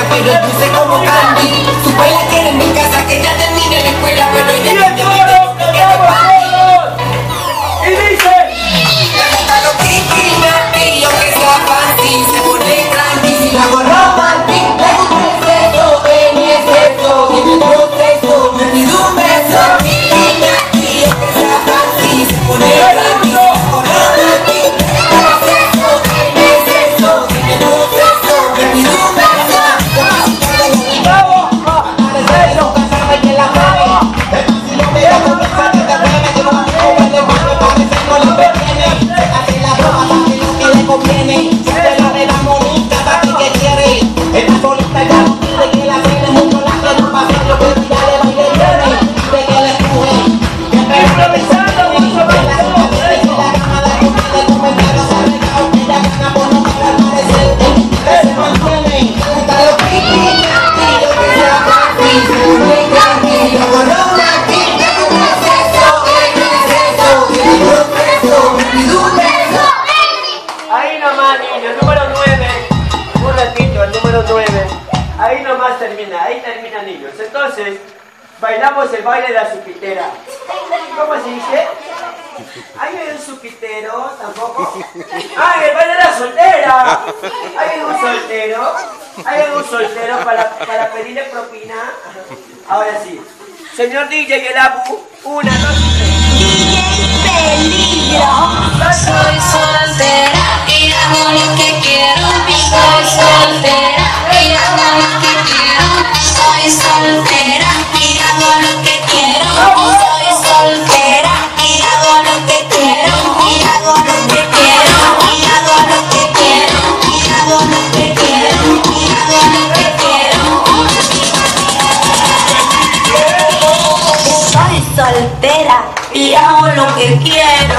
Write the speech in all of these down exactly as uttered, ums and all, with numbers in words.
pero es dulce como candy. Su abuela quiere en mi casa que ya termine la escuela, pero ella no te pide que te y dice, le gusta lo kiki, napi, aunque sea fancy, se pone cranky, si la hago romantic, le gusta el sexo, en el sexo, y en el proceso, me pido un beso, kiki, napi, aunque sea fancy, se pone cranky, si la hago romantic, le gusta el sexo, en el sexo, y en el proceso, me pido un beso. ahí nomás, niños, número nueve, un ratito, el número nueve, ahí nomás termina, ahí termina, niños. Entonces, bailamos el baile de la supitera. ¿Cómo se dice? ¿Hay un supitero tampoco? ¡Ah, el baile de la soltera! ¿Hay algún soltero? ¿Hay algún soltero para, para pedirle propina? Ahora sí. Señor D J y el Abu, una, dos, tres. D J Peligro. Soy soltera y hago lo que quiero. Soy soltera y hago lo que quiero. Soy soltera y hago lo que quiero. Soy soltera y hago lo que quiero. Y hago lo que quiero. Y hago lo que quiero. Y hago lo que quiero. Y hago lo que quiero. Soy soltera y hago lo que quiero.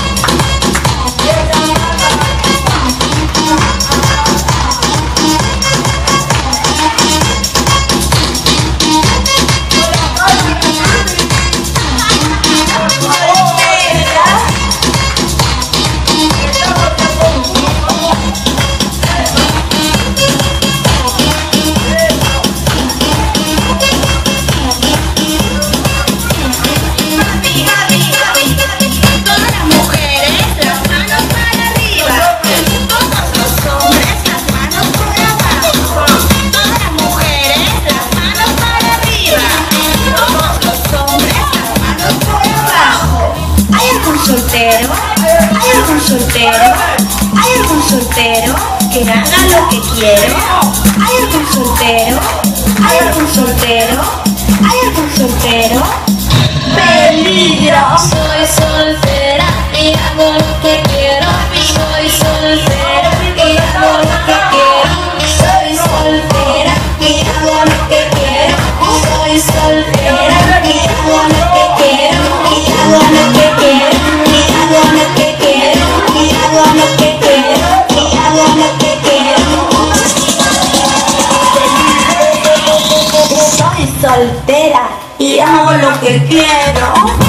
¿Hay algún soltero? ¿Hay algún soltero que haga lo que quiero? ¿Hay algún soltero? ¿Hay algún soltero? ¿Hay algún soltero? ¡Peligro! Soy soltera y hago lo que quiero. Soy soltera y hago lo que quiero. Soy soltera y hago lo que quiero. Soy soltera y hago lo que quiero. Y hago lo que quiero. Y hago lo que quiero. Y hago lo que quiero. Y hago lo que quiero. Soy soltera y hago lo que quiero.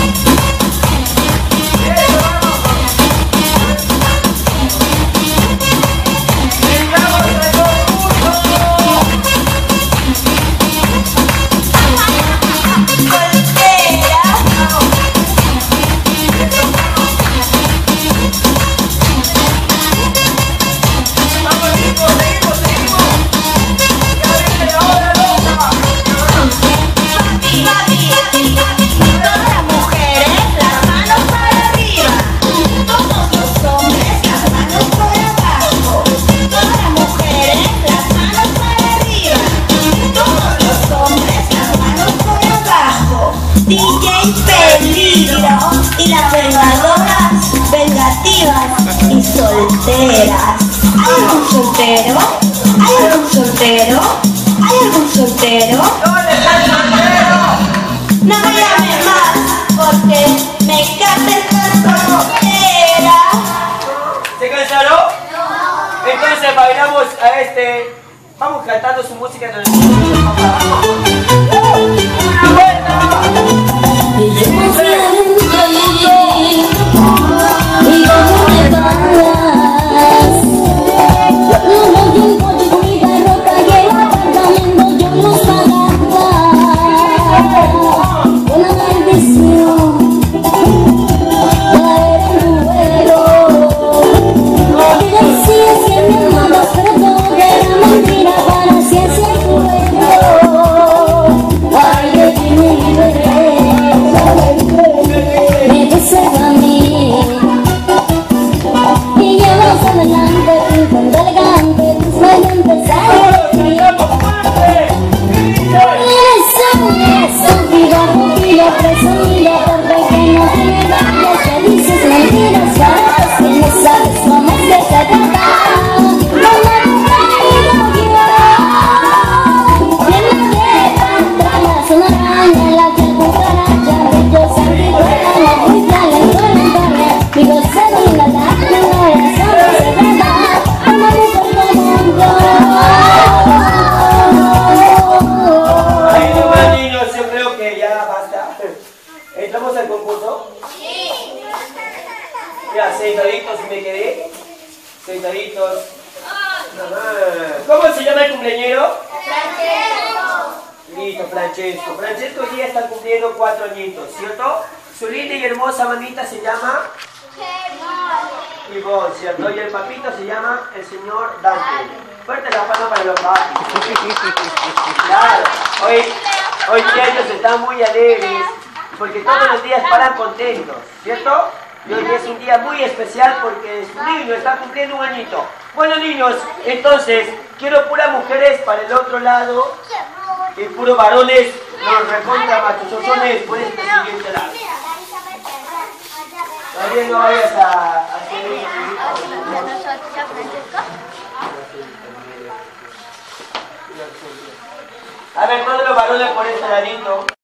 D J Peligro y las vengadoras, vengativas y solteras. ¿Hay algún soltero? ¿Hay algún soltero? ¿Hay algún soltero? ¿Dónde está el soltero? No me llames más porque me encanta estar soltera. ¿Se cansaron? Entonces bailamos a este. Vamos cantando su música. ¡Una vuelta! Y yo confío en ti, y cómo me pagas. Yo no me tiempo de cuidar ropa que la ¿Cómo se llama el cumpleañero? Listo, Francesco. Francesco hoy día está cumpliendo cuatro añitos, ¿cierto? Su linda y hermosa mamita se llama Ivonne, ¿cierto? Y el papito se llama el señor Dante. Fuerte la palma para los papis. Claro, hoy, hoy día ellos están muy alegres porque todos los días paran contentos, ¿cierto? Y hoy día es un día muy especial porque su niño está cumpliendo un añito. Bueno, niños, entonces quiero puras mujeres para el otro lado y puros varones, los recontra machosones por este siguiente lado. Todavía no vayas a hacer eso. A ver, todos los varones por este ladito.